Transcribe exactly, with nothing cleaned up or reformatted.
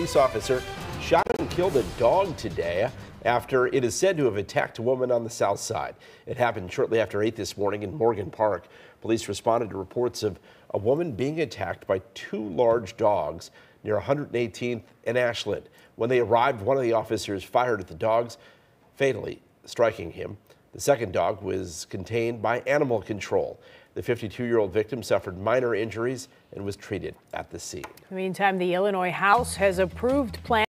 police officer shot and killed a dog today after it is said to have attacked a woman on the south side. It happened shortly after eight this morning in Morgan Park. Police responded to reports of a woman being attacked by two large dogs near one hundred eighteenth and Ashland. When they arrived, one of the officers fired at the dogs, fatally striking him. The second dog was contained by animal control. The fifty-two-year-old victim suffered minor injuries and was treated at the scene. In the meantime, the Illinois House has approved plans